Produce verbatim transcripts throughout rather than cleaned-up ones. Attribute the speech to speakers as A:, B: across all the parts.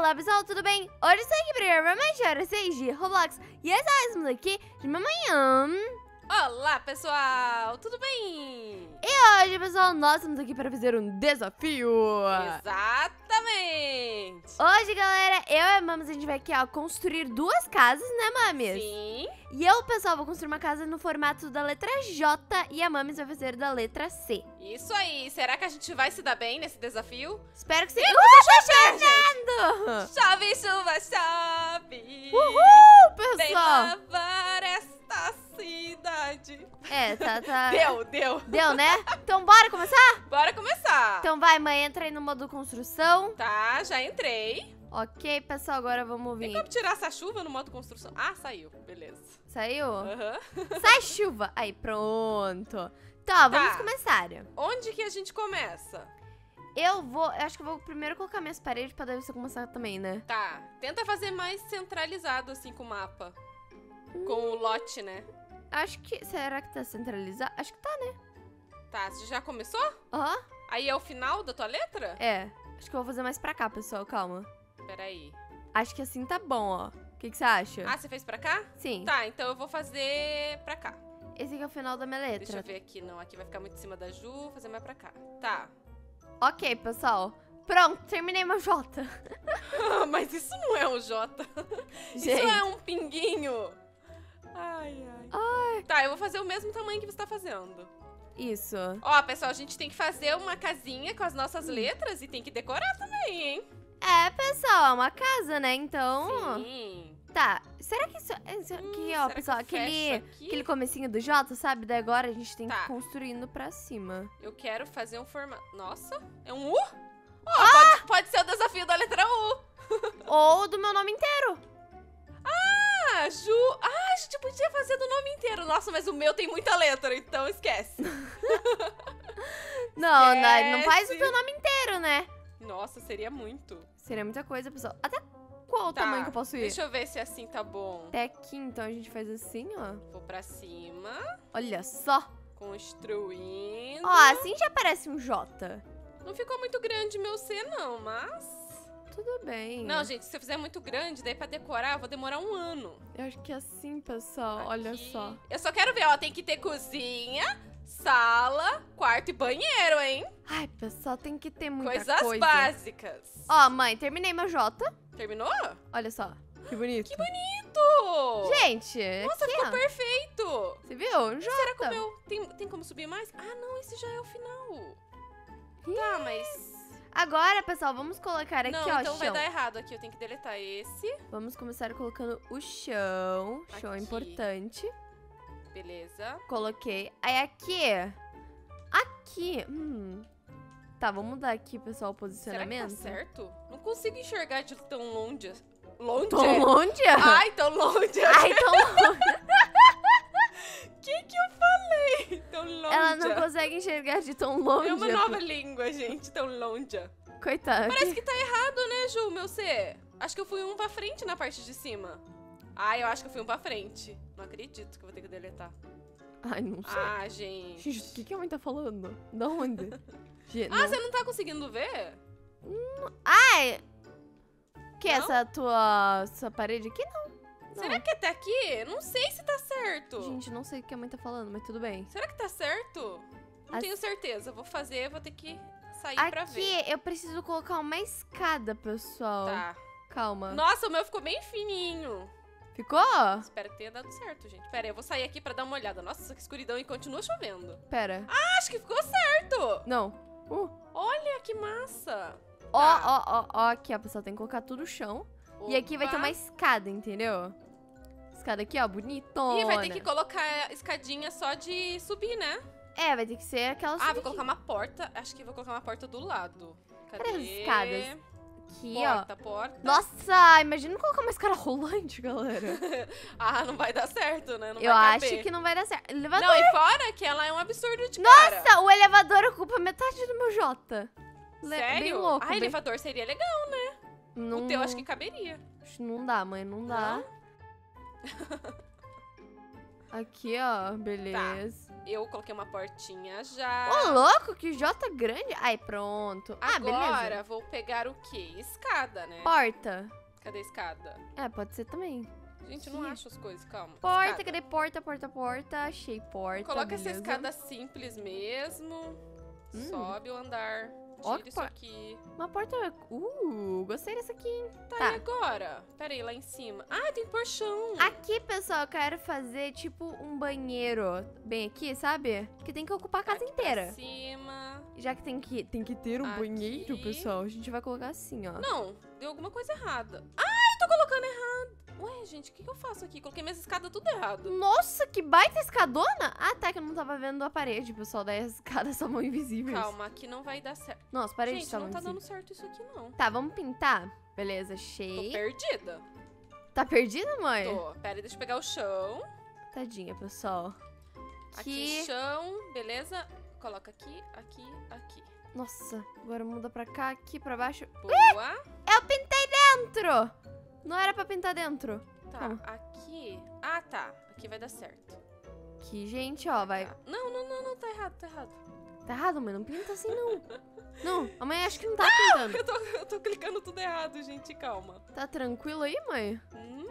A: Olá pessoal, tudo bem? Hoje estou aqui para gravar mais horas seis de Roblox e essa é mais aqui de manhã.
B: Olá pessoal, tudo bem?
A: E hoje pessoal, nós estamos aqui para fazer um desafio.
B: Exatamente.
A: Hoje galera, eu e a Mames, a gente vai aqui ó, construir duas casas, né Mames?
B: Sim.
A: E eu pessoal vou construir uma casa no formato da letra J e a Mames vai fazer da letra C.
B: Isso aí, será que a gente vai se dar bem nesse desafio?
A: Espero que sim.
B: Ih,
A: Uh,
B: tá
A: chovendo!
B: Chove, chuva, chove.
A: Uhul,
B: Vem
A: pessoal!
B: lavar esta cidade.
A: É, tá, tá.
B: Deu, deu.
A: Deu, né? Então bora começar?
B: Bora começar.
A: Então vai, mãe, entra aí no modo construção.
B: Tá, já entrei.
A: Ok, pessoal, agora vamos
B: Tem
A: vir.
B: como tirar essa chuva no modo construção? Ah, saiu, beleza.
A: Saiu?
B: Aham.
A: Sai chuva. Aí, pronto. Tá, vamos
B: Tá.
A: começar.
B: Onde que a gente começa?
A: Eu vou, eu acho que eu vou primeiro colocar minhas paredes pra daí você começar também, né?
B: Tá, tenta fazer mais centralizado assim com o mapa. Com o lote, né?
A: Acho que, será que tá centralizado? Acho que tá, né?
B: Tá, você já começou?
A: Aham,
B: Aí é o final da tua letra?
A: é. Acho que eu vou fazer mais pra cá, pessoal, calma.
B: Peraí.
A: Acho que assim tá bom, ó. O que que você acha?
B: Ah, você fez pra cá?
A: Sim.
B: Tá, então eu vou fazer pra cá.
A: Esse aqui é o final da minha letra.
B: Deixa eu ver aqui. Não, aqui vai ficar muito em cima da Ju. Vou fazer mais pra cá. Tá.
A: Ok, pessoal. Pronto, terminei meu J.
B: Mas isso não é um J. Isso é um pinguinho. Ai, ai.
A: Ai.
B: Tá, eu vou fazer o mesmo tamanho que você tá fazendo.
A: Isso.
B: Ó, pessoal, a gente tem que fazer uma casinha com as nossas letras e tem que decorar também, hein?
A: É, pessoal, é uma casa, né? Então...
B: Sim.
A: Tá, será que isso, isso aqui,
B: Hum,
A: ó,
B: será que
A: pessoal,
B: eu fecho
A: aquele,
B: aqui?
A: aquele comecinho do J, sabe? Daí agora a gente tem que
B: Tá.
A: ir construindo pra cima.
B: Eu quero fazer um formato... Nossa, é um U? Ó, pode, pode ser o desafio da letra U.
A: Ou do meu nome inteiro.
B: Ah, Ju... Ah, a gente podia fazer do nome inteiro. Nossa, mas o meu tem muita letra, então esquece.
A: Não, não, não faz o
B: Esquece.
A: teu nome inteiro, né?
B: Nossa, seria muito.
A: Seria muita coisa, pessoal. Até qual o
B: Tá,
A: tamanho que eu posso ir?
B: deixa eu ver se assim tá bom.
A: Até aqui, então a gente faz assim, ó.
B: Vou pra cima,
A: Olha só.
B: construindo.
A: Ó, assim já parece um J.
B: Não ficou muito grande meu C, não, mas...
A: Tudo bem.
B: Não, gente, se eu fizer muito grande, daí pra decorar, eu vou demorar um ano.
A: Eu acho que é assim, pessoal. Olha
B: Aqui.
A: só.
B: Eu só quero ver, ó, tem que ter cozinha, sala, quarto e banheiro, hein?
A: Ai, pessoal, tem que ter muita
B: Coisas
A: coisa.
B: básicas.
A: Ó, mãe, terminei meu J.
B: Terminou?
A: Olha só. Que bonito.
B: Que bonito!
A: Gente,
B: Nossa,
A: aqui,
B: ficou
A: ó.
B: perfeito!
A: Você viu? Um J.
B: Será que o meu... Tem, tem como subir mais? Ah, não, esse já é o final. Tá, mas...
A: Agora, pessoal, vamos colocar aqui,
B: Não,
A: ó,
B: então vai
A: chão.
B: dar errado aqui. Eu tenho que deletar esse.
A: Vamos começar colocando o chão. Chão é
B: Aqui.
A: importante.
B: Beleza.
A: Coloquei. Aí aqui. Aqui. Hum. Tá, vamos mudar aqui, pessoal, o
B: Será que
A: posicionamento.
B: tá certo? Não consigo enxergar de tão longe. Longe?
A: Tão longe?
B: Ai, tão longe.
A: Ai, tão longe.
B: O que que eu falei? Tão longe.
A: Ela não consegue enxergar de tão longe.
B: É uma nova língua, gente. Tão longe.
A: Coitada.
B: Parece que tá errado, né, Ju, meu C? Acho que eu fui um pra frente na parte de cima. Ai, eu acho que eu fui um pra frente. Não acredito que eu vou ter que deletar.
A: Ai, não sei.
B: Ah, gente.
A: Gente, o que, que a mãe tá falando? Da onde? Gente,
B: Ah,
A: não-
B: você não tá conseguindo ver?
A: Ai! Que
B: Não?
A: essa tua, essa parede aqui? Não. Não.
B: Será que até aqui? Não sei se tá certo.
A: Gente, não sei o que a mãe tá falando, mas tudo bem.
B: Será que tá certo? Não
A: As-
B: tenho certeza. Vou fazer, vou ter que sair pra ver.
A: Aqui eu preciso colocar uma escada, pessoal.
B: Tá.
A: Calma.
B: Nossa, o meu ficou bem fininho.
A: Ficou?
B: Espero que tenha dado certo, gente. Pera aí, eu vou sair aqui pra dar uma olhada. Nossa, que escuridão e continua chovendo.
A: Pera.
B: Ah, acho que ficou certo.
A: Não. Uh.
B: Olha que massa.
A: Ó,
B: Tá.
A: ó, ó, ó. Aqui, ó, pessoal. Tem que colocar tudo no chão. E aqui vai ter
B: Opa.
A: uma escada, entendeu? Escada aqui, ó. Bonitona.
B: Ih, vai ter que colocar escadinha só de subir, né?
A: É, vai ter que ser aquela
B: Ah, vou
A: subidinha.
B: colocar uma porta. Acho que vou colocar uma porta do lado. Cadê?
A: Cadê as escadas? Aqui,
B: Porta,
A: ó.
B: porta.
A: Nossa, imagina colocar uma escada rolante, galera.
B: Ah, não vai dar certo, né? Não
A: Eu
B: vai
A: acho
B: caber.
A: que não vai dar certo. Elevador.
B: Não, e fora que ela é um absurdo de cara.
A: Nossa, o elevador ocupa metade do meu J. Le-
B: Sério?
A: Bem louco.
B: Ah,
A: bem...
B: elevador seria legal, né?
A: Não,
B: O teu acho que caberia.
A: Não dá, mãe, não dá.
B: Não?
A: Aqui, ó, beleza.
B: Eu coloquei uma portinha já.
A: Ô, louco, que J grande. Ai, pronto. Ah, beleza.
B: Agora vou pegar o quê? Escada, né?
A: Porta.
B: Cadê a escada?
A: É, pode ser também.
B: Gente, eu não acho as coisas, calma.
A: Porta,
B: Escada.
A: cadê porta, porta, porta? Achei porta,
B: Coloca
A: beleza.
B: essa escada simples mesmo.
A: Hum.
B: Sobe o andar.
A: Ó,
B: Tira
A: que
B: isso
A: por-
B: aqui.
A: Uma porta... Uh, gostei dessa aqui, hein?
B: Tá,
A: Tá.
B: e agora? Pera aí, lá em cima. Ah, tem que pôr chão.
A: Aqui, pessoal, eu quero fazer, tipo, um banheiro bem aqui, sabe? Que tem que ocupar a casa
B: Aqui pra
A: inteira.
B: cima.
A: Já que tem que, tem que ter um
B: Aqui.
A: banheiro, pessoal, a gente vai colocar assim, ó.
B: Não, deu alguma coisa errada. Ai, tô colocando errado. Ué, gente, o que, que eu faço aqui? Coloquei minhas escadas tudo errado.
A: Nossa, que baita escadona! Ah, tá, que eu não tava vendo a parede, pessoal. Daí as escadas são mão invisíveis.
B: Calma, aqui não vai dar certo.
A: Nossa, parede
B: Gente,
A: tá
B: não
A: mão
B: tá dando
A: invisível.
B: certo isso aqui, não.
A: Tá, vamos pintar? Beleza,
B: Tô
A: achei.
B: perdida.
A: Tá perdida, mãe?
B: Tô. Pera aí, deixa eu pegar o chão.
A: Tadinha, pessoal.
B: Aqui,
A: Que...
B: chão, beleza? Coloca aqui, aqui, aqui.
A: Nossa, agora muda pra cá, aqui pra baixo.
B: Boa.
A: Eu pintei dentro! Não era pra pintar dentro.
B: Tá,
A: Calma.
B: aqui. Ah, tá. Aqui vai dar certo.
A: Aqui, gente, ó, vai...
B: Tá. Não, não, não, não, tá errado, tá errado.
A: Tá errado, mãe, não pinta assim, não. Não, a mãe acho que não tá pintando.
B: Eu tô, eu tô clicando tudo errado, gente, calma.
A: Tá tranquilo aí, mãe?
B: Hum,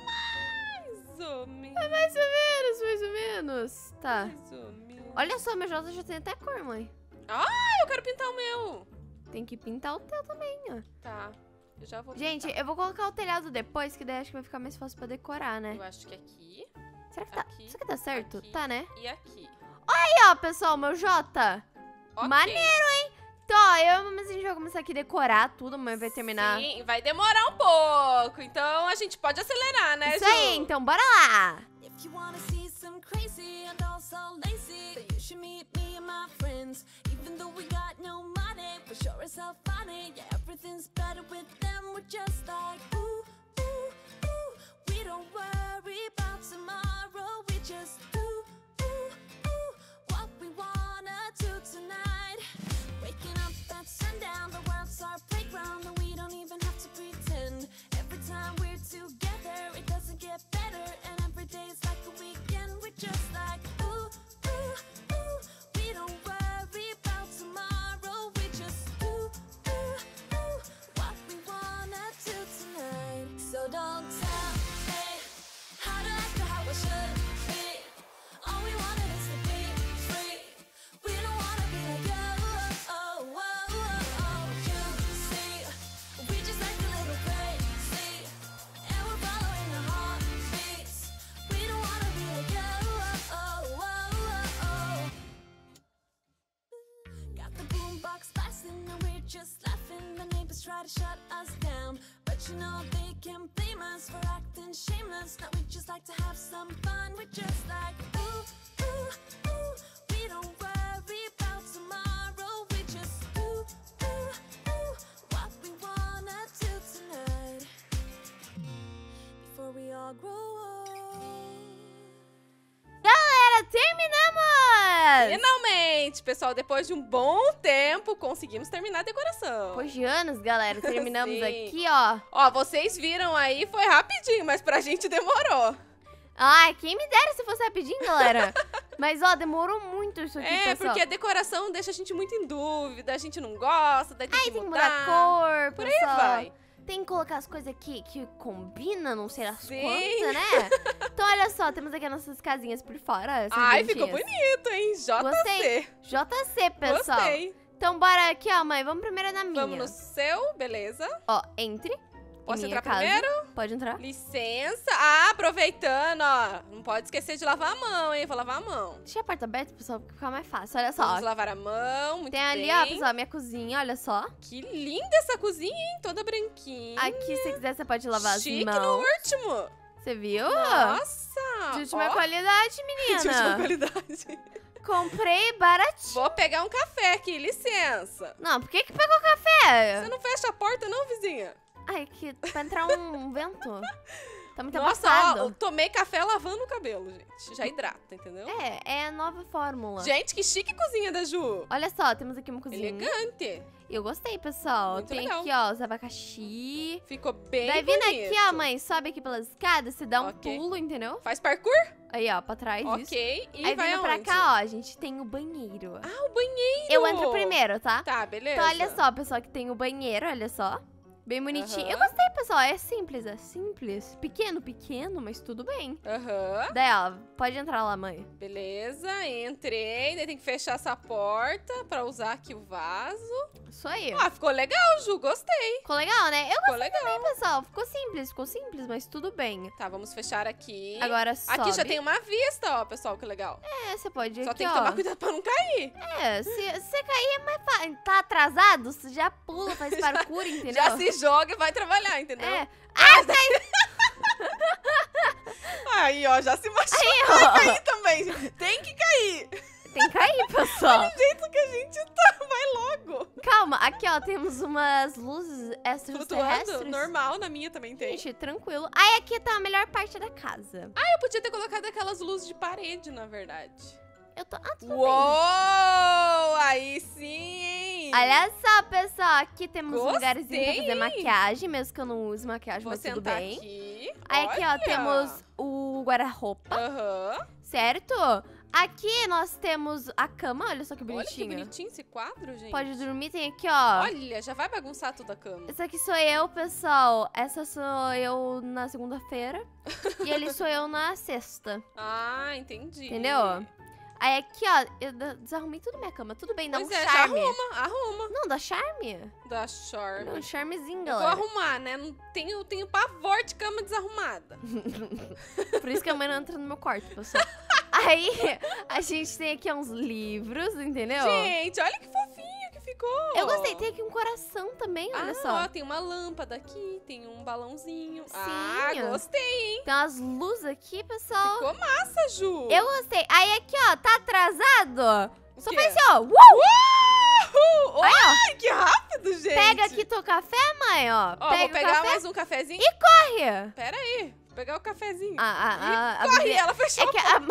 B: Mais ou menos.
A: Mais ou menos, mais ou menos. Tá.
B: Mais ou menos.
A: Olha só, meu J já tem até cor, mãe.
B: Eu quero pintar o meu.
A: Tem que pintar o teu também, ó.
B: Tá, eu já vou
A: Gente,
B: pintar.
A: eu vou colocar o telhado depois, que daí acho que vai ficar mais fácil pra decorar, né?
B: Eu acho que aqui
A: Será que tá...
B: aqui,
A: Será que tá certo?
B: aqui.
A: Tá, né?
B: e aqui.
A: Aí, ó, pessoal, meu J.
B: Ok.
A: Maneiro, hein? Então, ó, eu mas a gente vai começar aqui a decorar tudo, mas vai terminar...
B: Sim, vai demorar um pouco. Então a gente pode acelerar, né,
A: Isso
B: Ju?
A: aí, então bora lá!
C: If you wanna see some crazy and also lazy, then you should meet me and my friends. Even though we got no money, we're sure as hell funny. Yeah, everything's better with them. We're just like ooh, ooh, ooh. We don't worry about tomorrow. We just ooh, ooh, ooh. What we wanna do tonight. Waking up at sundown, the world's our playground, and we don't even have to pretend. Every time we're together, it doesn't get better, and every day's like a weekend. We're just like ooh, ooh, ooh. We don't worry about tomorrow. We just ooh, ooh, ooh. What we wanna do tonight. So don't tell me how to act or how I should be. All we wanted is to be free. We don't wanna be like you. Oh, oh, oh, oh. You see, we just act a little crazy, and we're following our heartbeats. We don't wanna be like you. Oh, oh, oh, oh. Got the boombox blasting, and we're just laughing. The neighbors try to shut us down, but you know they can't blame us for acting shameless. Now we just like to have some fun. We're just like ooh, ooh, ooh. We don't worry about tomorrow. We just ooh, ooh, ooh. What we wanna do tonight. Before we all grow old.
A: Galera, terminamos!
B: Finalmente, pessoal, depois de um bom tempo, conseguimos terminar a decoração.
A: Depois de anos, galera, terminamos
B: Sim.
A: aqui, ó.
B: Ó, vocês viram aí, foi rapidinho, mas pra gente demorou.
A: Ai, quem me dera se fosse rapidinho, galera. Mas, ó, demorou muito isso aqui,
B: É,
A: pessoal.
B: porque a decoração deixa a gente muito em dúvida, a gente não gosta, daí tem
A: Ai,
B: que
A: tem que
B: mudar.
A: mudar a cor,
B: Por aí
A: pessoal.
B: vai.
A: Tem que colocar as coisas aqui que combinam, não sei as
B: Sim.
A: quantas, né? Então, olha só, temos aqui as nossas casinhas por fora. essas
B: Ai, ficou
A: bonitinhas.
B: bonito, hein? J C.
A: Gostei. J C, pessoal.
B: Gostei.
A: Então, bora aqui, ó, mãe. Vamos primeiro na minha.
B: Vamos no seu, beleza.
A: Ó, entre. em
B: Posso
A: minha
B: entrar
A: casa.
B: primeiro?
A: Pode entrar.
B: Licença. Ah, aproveitando, ó. Não pode esquecer de lavar a mão, hein? Vou lavar a mão.
A: Deixa a porta aberta, pessoal, pra ficar mais fácil. Olha só.
B: Vamos lavar a mão, muito
A: Tem ali,
B: bem.
A: ó, pessoal, a minha cozinha, olha só.
B: Que linda essa cozinha, hein? Toda branquinha.
A: Aqui, se quiser, você pode lavar
B: Chique
A: as
B: no
A: mãos.
B: último.
A: Você viu?
B: Nossa.
A: De última
B: ó,
A: qualidade, menina.
B: de última qualidade.
A: Comprei baratinho.
B: Vou pegar um café aqui, licença.
A: Não, por que que pegou café?
B: Você não fecha a porta não, vizinha?
A: Ai, que pra entrar um vento. Tá muito
B: Nossa, ó,
A: abafado.
B: eu tomei café lavando o cabelo, gente. Já hidrata, entendeu?
A: É, é a nova fórmula.
B: Gente, que chique cozinha da Ju.
A: Olha só, temos aqui uma cozinha.
B: Elegante.
A: Eu gostei, pessoal.
B: Muito
A: Tem
B: legal.
A: aqui, ó, os abacaxi.
B: Ficou bem
A: Daí vindo
B: bonito.
A: aqui, ó, mãe, sobe aqui pelas escadas, você dá um
B: Ok.
A: pulo, entendeu?
B: Faz parkour?
A: Aí, ó, pra trás isso.
B: Ok. E
A: Aí
B: vai
A: vindo pra
B: aonde?
A: cá, ó, a gente tem o banheiro.
B: Ah, o banheiro.
A: Eu entro primeiro, tá?
B: Tá, beleza.
A: Então, olha só, pessoal, que tem o banheiro, olha só. Bem bonitinho.
B: Aham.
A: Eu gostei, pessoal. É simples, é simples. Pequeno, pequeno, mas tudo bem.
B: Aham.
A: Daí, ó, pode entrar lá, mãe.
B: Beleza, entrei. Daí tem que fechar essa porta pra usar aqui o vaso.
A: Isso aí.
B: Ah, ficou legal, Ju. Gostei.
A: Ficou legal, né? Eu
B: Ficou legal.
A: gostei, pessoal. Ficou simples, ficou simples, mas tudo bem.
B: Tá, vamos fechar aqui.
A: Agora sobe.
B: Aqui já tem uma vista, ó, pessoal, que legal.
A: É, você pode
B: Só
A: aqui,
B: tem que
A: ó.
B: tomar cuidado pra não cair.
A: É, se você cair é mais fácil. Tá atrasado, você já pula, faz parkour, entendeu?
B: Já se joga e vai trabalhar, entendeu?
A: É. Ah, daí,
B: Aí, ó, já se machucou.
A: Aí, ó.
B: Vai cair também. Tem que cair.
A: tem que cair, pessoal.
B: Do jeito que a gente tá, vai logo.
A: Calma, aqui, ó, temos umas luzes
B: Flutuando,
A: extraterrestres.
B: normal, na minha também tem.
A: Gente, tranquilo. Aí aqui tá a melhor parte da casa.
B: Eu podia ter colocado aquelas luzes de parede, na verdade.
A: Eu tô... Ah, tudo
B: Uou! Aí sim, hein?
A: bem. Olha só, pessoal, aqui temos um
B: Gostei.
A: lugarzinho pra fazer maquiagem, mesmo que eu não use maquiagem,
B: Vou
A: mas tudo
B: sentar
A: bem.
B: aqui.
A: Aí aqui, ó,
B: Olha.
A: temos o guarda-roupa,
B: Aham.
A: certo? Aqui nós temos a cama, olha só que
B: Olha que
A: bonitinho.
B: bonitinho esse quadro, gente.
A: Pode dormir, tem aqui, ó.
B: Olha, já vai bagunçar toda a cama.
A: Essa aqui sou eu, pessoal. Essa sou eu na segunda-feira. E ele sou eu na sexta.
B: Ah, entendi.
A: Entendeu? Aí aqui, ó, eu da- desarrumei tudo minha cama. Tudo bem, dá
B: Pois
A: um
B: é, já
A: charme.
B: arruma, arruma.
A: Não, dá charme.
B: Da Charme.
A: Dá um charmezinho,
B: Eu vou
A: galera.
B: arrumar, né? Não tenho, tenho pavor de cama desarrumada.
A: Por isso que a mãe não entra no meu quarto, pessoal. Aí, a gente tem aqui uns livros, entendeu?
B: Gente, olha que fofinho que ficou.
A: Eu gostei. Tem aqui um coração também, olha
B: ah,
A: só.
B: ó, tem uma lâmpada aqui, tem um balãozinho.
A: Sim.
B: Ah, gostei.
A: Tem umas luzes aqui, pessoal.
B: Ficou massa, Ju.
A: Eu gostei. Aí aqui, ó, tá atrasado?
B: O
A: Só
B: quê?
A: faz assim, ó. Uh!
B: Uhul!
A: Aí, ó.
B: Ai, que rápido, gente.
A: Pega aqui teu café, mãe, ó.
B: Ó,
A: Pega
B: vou
A: o
B: pegar
A: café
B: mais um cafezinho.
A: e corre.
B: Pera aí, vou pegar o cafezinho.
A: A, a, a, a
B: Corre,
A: bebê-
B: ela fechou.
A: É que a,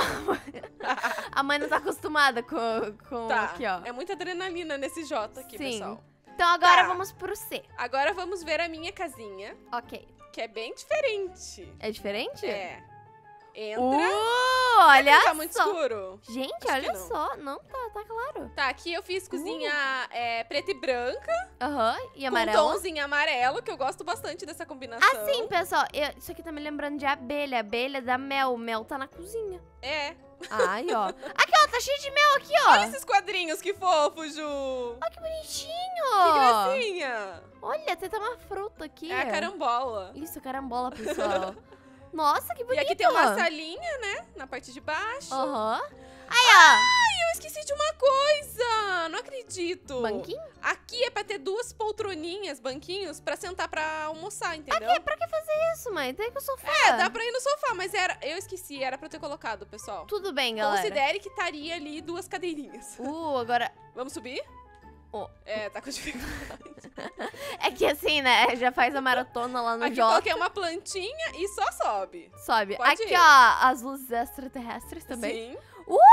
A: a mãe não tá acostumada com, com
B: Tá,
A: aqui, ó.
B: é muita adrenalina nesse J aqui,
A: Sim.
B: pessoal.
A: Então agora
B: Tá.
A: vamos pro C.
B: Agora vamos ver a minha casinha,
A: Ok.
B: que é bem diferente.
A: É diferente?
B: É. Entra.
A: Uh, olha
B: Tá muito
A: só.
B: escuro.
A: Gente,
B: Acho que
A: olha
B: não.
A: só. Não, tá, tá claro.
B: Tá, aqui eu fiz cozinha
A: Uh.
B: é, preta e branca,
A: Aham, e
B: com
A: amarelo.
B: tomzinho amarelo, que eu gosto bastante dessa combinação.
A: Assim, pessoal, eu- isso aqui tá me lembrando de abelha. Abelha da mel. Mel tá na cozinha.
B: É.
A: Ai, ó. Aqui, ó, tá cheio de mel aqui, ó.
B: Olha esses quadrinhos, que fofo, Ju.
A: Olha que bonitinho.
B: Que gracinha.
A: Olha, tem até uma fruta aqui.
B: É a carambola.
A: Isso, carambola, pessoal. Nossa, que
B: E
A: bonito.
B: aqui tem uma salinha, né? Na parte de baixo.
A: Aham. Aí, ó.
B: Eu esqueci de uma coisa. Não acredito.
A: Banquinho?
B: Aqui é pra ter duas poltroninhas, banquinhos, pra sentar pra almoçar, entendeu?
A: Aqui, pra que fazer isso, mãe? Tem que o sofá.
B: É, dá pra ir no sofá, mas era, eu esqueci, era pra eu ter colocado, pessoal.
A: Tudo bem, galera.
B: Considere que estaria ali duas cadeirinhas.
A: Uh, agora...
B: Vamos subir?
A: Ó.
B: É, tá com dificuldade.
A: É que assim, né? Já faz a maratona lá no
B: Aqui
A: J.
B: coloquei uma plantinha e só sobe.
A: Sobe.
B: Pode
A: Aqui,
B: ir.
A: ó, as luzes extraterrestres também.
B: Sim.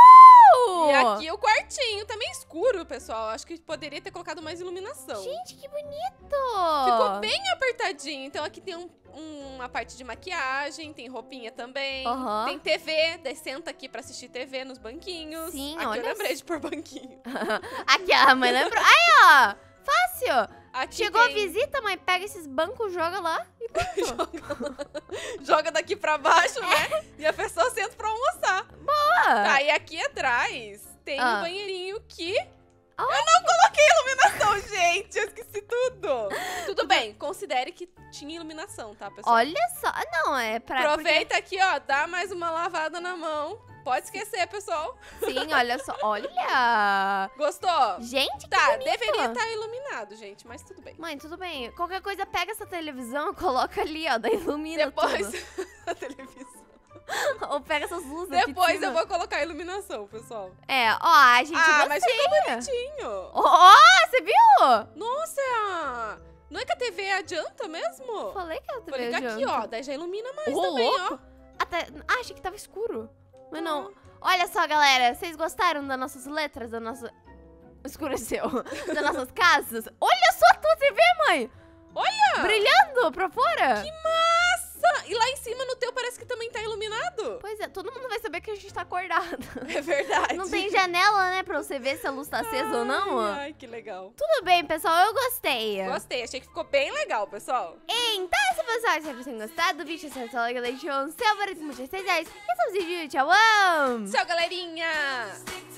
A: Uh!
B: E aqui o quartinho, também escuro, pessoal. Acho que poderia ter colocado mais iluminação.
A: Gente, que bonito!
B: Ficou bem apertadinho. Então aqui tem um- um- uma parte de maquiagem, tem roupinha também.
A: Aham.
B: Tem T V, daí senta aqui pra assistir T V nos banquinhos.
A: Sim,
B: aqui
A: olha
B: eu lembrei de pôr banquinho.
A: Aqui, a mãe lembrou. Aí, ó! Fácil!
B: Aqui
A: Chegou a
B: tem-
A: visita, mãe, pega esses bancos, joga lá e pronto.
B: Joga daqui pra baixo, né? E a pessoa senta pra almoçar.
A: Boa!
B: Tá, e aqui atrás tem
A: Ah.
B: um banheirinho que...
A: Ah.
B: Eu não coloquei iluminação, gente! Eu esqueci tudo! Tudo bem, considere que tinha iluminação, tá, pessoal?
A: Olha só. Não, é pra...
B: Aproveita aqui, ó, dá mais uma lavada na mão. Pode esquecer, pessoal.
A: porque- Sim, olha só. Olha!
B: Gostou?
A: Gente, que
B: Tá,
A: bonito.
B: deveria estar iluminado, gente, mas tudo bem.
A: Mãe, tudo bem. Qualquer coisa, pega essa televisão e coloca ali, ó. Daí ilumina
B: Depois
A: tudo.
B: a televisão.
A: Ou pega essas luzes aqui de
B: Depois
A: cima.
B: eu vou colocar a iluminação, pessoal.
A: É, ó, a gente
B: Ah, mas
A: gostei.
B: ficou bonitinho.
A: Ó, ó, você viu?
B: Nossa! Não é que a T V adianta mesmo?
A: Falei que eu
B: Vou ligar aqui, ó. Daí já ilumina mais
A: Ô,
B: também, ó.
A: louco. Até... Ah, achei que tava escuro. Mas não. Olha só, galera. Vocês gostaram das nossas letras? Da nossa... escureceu das nossas casas. Olha só a tua T V, mãe!
B: Olha!
A: Brilhando pra fora.
B: Que massa! E lá em cima no teu parece que também tá iluminado.
A: Pois é, todo mundo vai saber que a gente tá acordado.
B: É verdade.
A: Não tem janela, né, pra você ver se a luz tá acesa ou não.
B: Ai, ai, que legal.
A: Tudo bem, pessoal, eu gostei.
B: Gostei, achei que ficou bem legal, pessoal.
A: Então, se você acha que vocês gostaram do vídeo, acesse o like, deixe um seu favorito, muito especiais. E seus vídeos, tchau!
B: Tchau, galerinha!
C: Stick